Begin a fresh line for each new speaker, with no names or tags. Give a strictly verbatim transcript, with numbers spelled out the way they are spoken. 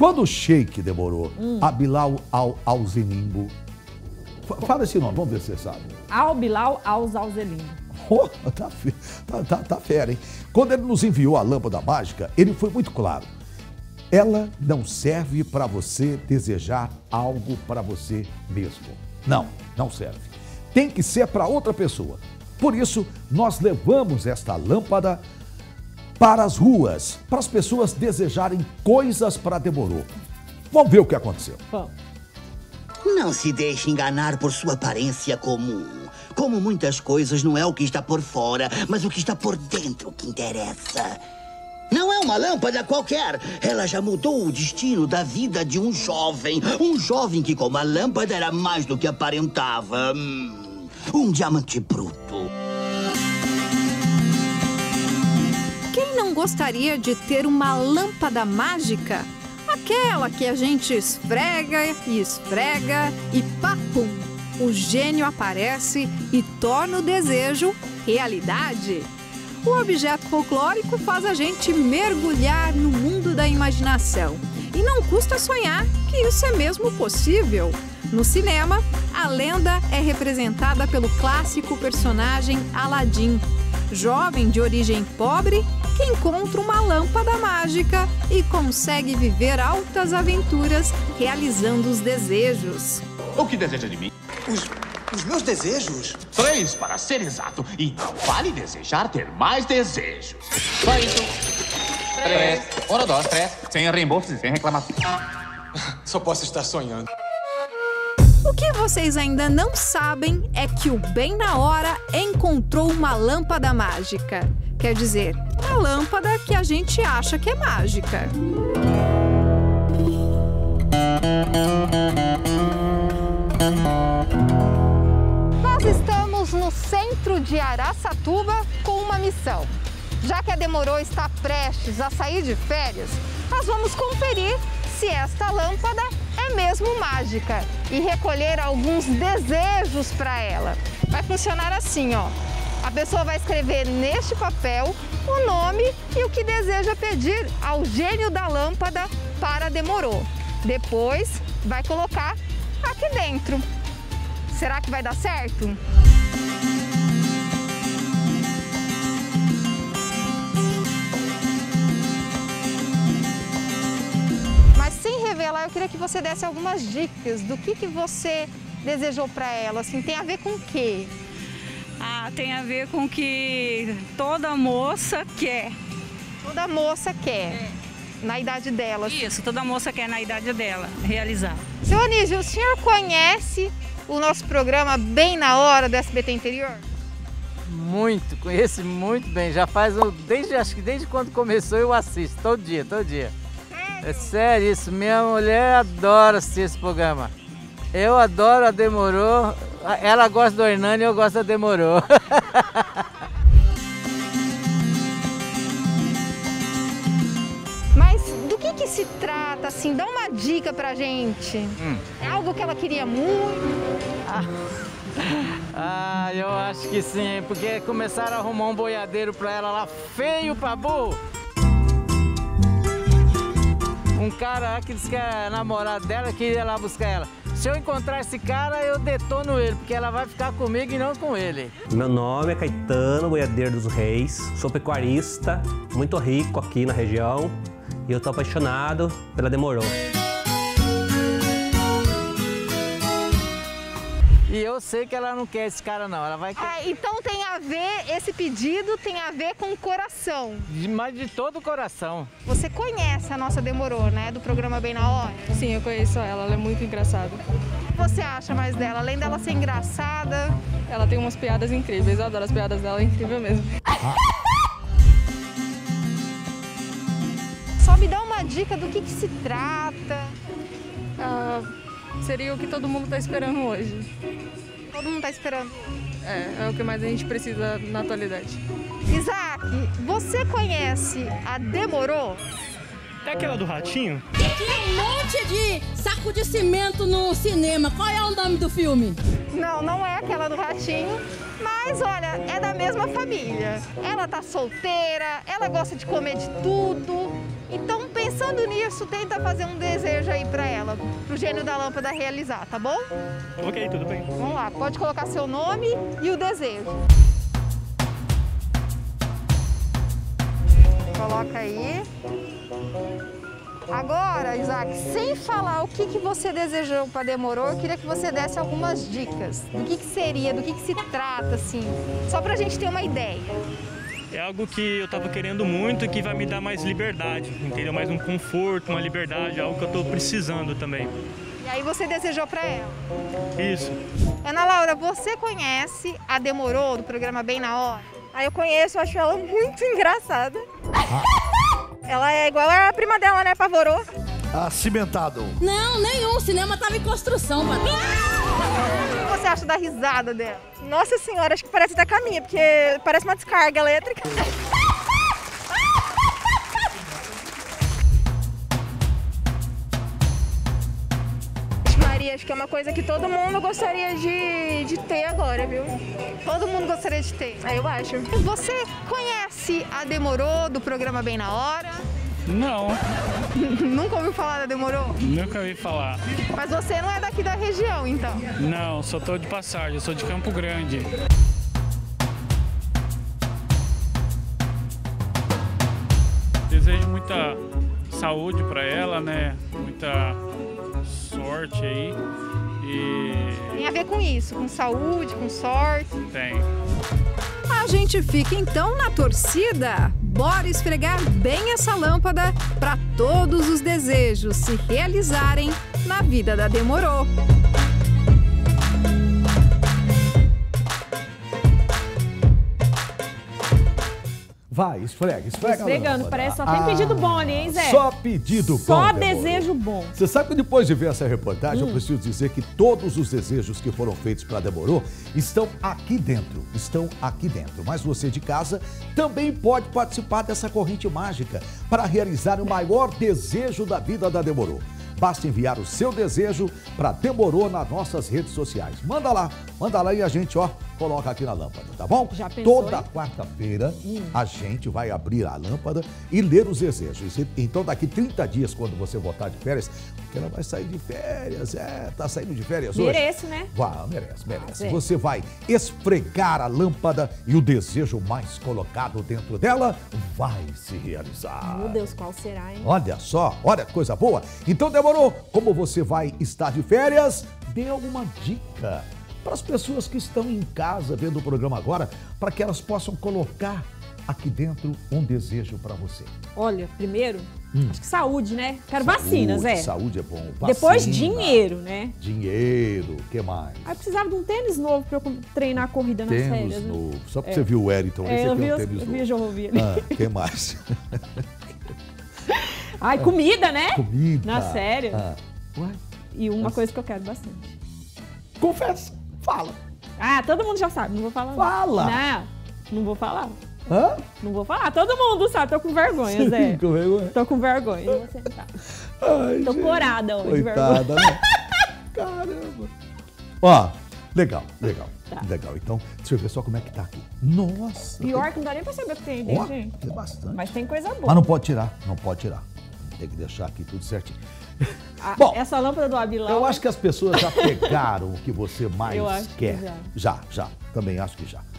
Quando o Sheik demorou, hum. a Bilal al-Alzenimbo. Fala esse nome, vamos ver se você sabe.
Al-Bilal al-Alzenimbo.
Oh, tá, tá, tá, tá fera, hein? Quando ele nos enviou a lâmpada mágica, ele foi muito claro. Ela não serve para você desejar algo para você mesmo. Não, não serve. Tem que ser para outra pessoa. Por isso, nós levamos esta lâmpada para as ruas, para as pessoas desejarem coisas para Demorou. Vamos ver o que aconteceu.
Vamos.
Não se deixe enganar por sua aparência comum. Como muitas coisas, não é o que está por fora, mas o que está por dentro que interessa. Não é uma lâmpada qualquer. Ela já mudou o destino da vida de um jovem. Um jovem que, como a lâmpada, era mais do que aparentava. Hum, um diamante bruto.
Quem não gostaria de ter uma lâmpada mágica? Aquela que a gente esfrega e esfrega e papum! O gênio aparece e torna o desejo realidade. O objeto folclórico faz a gente mergulhar no mundo da imaginação. E não custa sonhar que isso é mesmo possível. No cinema, a lenda é representada pelo clássico personagem Aladim, jovem de origem pobre que encontra uma lâmpada mágica e consegue viver altas aventuras realizando os desejos.
O que deseja de mim?
Os, os meus desejos?
Três, para ser exato. E não vale desejar ter mais desejos. Só isso. Três. Um, dois, três. Sem reembolso e sem reclamação.
Só posso estar sonhando.
O que vocês ainda não sabem é que o Bem na Hora encontrou uma lâmpada mágica. Quer dizer, uma lâmpada que a gente acha que é mágica.
Nós estamos no centro de Araçatuba com uma missão. Já que a Demorou está prestes a sair de férias, nós vamos conferir se esta lâmpada é mesmo mágica e recolher alguns desejos para ela. Vai funcionar assim, ó. A pessoa vai escrever neste papel o nome e o que deseja pedir ao gênio da lâmpada para Demorou. Depois vai colocar aqui dentro. Será que vai dar certo? Mas sem revelar, eu queria que você desse algumas dicas do que, que você desejou para ela. Assim, tem a ver com o quê?
Ah, tem a ver com que toda moça quer.
Toda moça quer.
É.
Na idade dela.
Isso, toda moça quer na idade dela realizar.
Seu Anísio, o senhor conhece o nosso programa Bem na Hora do S B T Interior?
Muito, conheço muito bem. Já faz, desde, acho que desde quando começou eu assisto, todo dia, todo dia. Sério? É sério isso, minha mulher adora assistir esse programa. Eu adoro a Demorou, ela gosta do Hernani e eu gosto da Demorou.
Que se trata, assim, dá uma dica pra gente. Hum. É algo que ela queria muito?
Ah. ah, eu acho que sim, porque começaram a arrumar um boiadeiro pra ela lá, feio pra burro. Um cara que disse que é namorado dela, que ia lá buscar ela. Se eu encontrar esse cara, eu detono ele, porque ela vai ficar comigo e não com ele.
Meu nome é Caetano, boiadeiro dos Reis. Sou pecuarista, muito rico aqui na região. E eu tô apaixonado pela Demorou.
E eu sei que ela não quer esse cara não, ela vai...
Ah, então tem a ver, esse pedido tem a ver com o coração.
De, mas de todo o coração.
Você conhece a nossa Demorou, né, do programa Bem na Hora?
Sim, eu conheço ela, ela é muito engraçada.
O que você acha mais dela? Além dela ser engraçada...
Ela tem umas piadas incríveis, eu adoro as piadas dela, é incrível mesmo.
Só me dá uma dica do que, que se trata.
Ah, seria o que todo mundo está esperando hoje.
Todo mundo está esperando?
É, é o que mais a gente precisa na atualidade.
Isaac, você conhece a Demorou?
É aquela do ratinho?
Tinha um monte de saco de cimento no cinema. Qual é o nome do filme?
Não, não é aquela do ratinho. Mas, olha, é da mesma família. Ela tá solteira, ela gosta de comer de tudo. Então, pensando nisso, tenta fazer um desejo aí pra ela, pro gênio da lâmpada realizar, tá bom?
Ok, tudo bem.
Vamos lá, pode colocar seu nome e o desejo. Coloca aí. Agora, Isaac, sem falar o que, que você desejou para Demorou, eu queria que você desse algumas dicas. Do que, que seria, do que, que se trata, assim, só pra gente ter uma ideia.
É algo que eu tava querendo muito e que vai me dar mais liberdade, entendeu? Mais um conforto, uma liberdade, algo que eu tô precisando também.
E aí você desejou para ela?
Isso.
Ana Laura, você conhece a Demorou, do programa Bem na Hora?
Ah, eu conheço, eu acho ela muito engraçada. Ela é igual a prima dela, né, Pavorô?
Acimentado.
Não, nenhum. O cinema tava em construção, patrão.
O que você acha da risada dela?
Nossa senhora, acho que parece da caminha, porque parece uma descarga elétrica. Maria, acho que é uma coisa que todo mundo gostaria de, de ter agora, viu?
Todo mundo gostaria de ter.
Aí eu acho.
Você conhece a Demorou, do programa Bem na Hora?
Não.
Nunca ouviu falar da Demorou?
Nunca ouvi falar.
Mas você não é daqui da região, então?
Não, só tô de passagem, eu sou de Campo Grande. Desejo muita saúde para ela, né? Muita sorte aí. E...
Tem a ver com isso, com saúde, com sorte?
Tem.
A gente fica então na torcida. Bora esfregar bem essa lâmpada para todos os desejos se realizarem na vida da Demorou.
Vai, esfrega, esfrega.
Esfregando, parece só tem
ah,
pedido bom ali, hein, Zé?
Só pedido
só
bom.
Só desejo bom.
Você sabe que depois de ver essa reportagem,
hum.
eu preciso dizer que todos os desejos que foram feitos para Demorou estão aqui dentro. Estão aqui dentro. Mas você de casa também pode participar dessa corrente mágica para realizar o maior desejo da vida da Demorou. Basta enviar o seu desejo para Demorou nas nossas redes sociais. Manda lá, manda lá e a gente, ó, coloca aqui na lâmpada, tá bom?
Já pensou,
Toda
hein?
quarta-feira
hum.
a gente vai abrir a lâmpada e ler os desejos. Então daqui trinta dias, quando você voltar de férias, porque ela vai sair de férias, é, tá saindo de férias hoje.
Merece, né?
Vai, merece, merece.
Ah,
você vai esfregar a lâmpada e o desejo mais colocado dentro dela vai se realizar.
Meu Deus, qual será, hein?
Olha só, olha que coisa boa. Então, Demorou, como você vai estar de férias, dê alguma dica para as pessoas que estão em casa vendo o programa agora, para que elas possam colocar aqui dentro um desejo para você.
Olha, primeiro, hum. acho que saúde, né? Quero
saúde,
vacinas, é.
Saúde é bom. Vacina,
depois dinheiro, né?
Dinheiro, o que mais?
Aí eu precisava de um tênis novo para eu treinar a corrida nas
tênis
férias.
Tênis novo.
Né?
Só para
é.
você ver o Wellington,
é,
esse
eu
aqui
vi,
é um tênis
eu
novo.
vi, eu ouvi ali.
Ah, o que mais?
Ai, comida, né?
Comida.
Na série.
Ah. Ué?
E uma coisa que eu quero bastante.
Confessa, fala.
Ah, todo mundo já sabe, não vou falar.
Fala.
Não, não vou falar.
Hã?
Não vou falar, todo mundo sabe, tô com vergonha,
Sim,
Zé.
com vergonha.
Tô com vergonha, não vou sentar.
Ai,
tô
gente.
corada hoje,
Coitada,
de vergonha.
né? Caramba. Ó, legal, legal,
Tá.
legal. Então, deixa eu ver só como é que tá aqui. Nossa.
Pior
tem...
que não dá nem pra saber o que tem dentro,
Ó,
gente.
tem bastante.
Mas tem coisa boa.
Mas não pode tirar, não pode tirar. Tem que deixar aqui tudo certinho.
A,
Bom,
essa lâmpada do Abilão...
eu acho que as pessoas já pegaram o que você mais
Eu acho que
quer.
já.
Já, já. Também acho que já.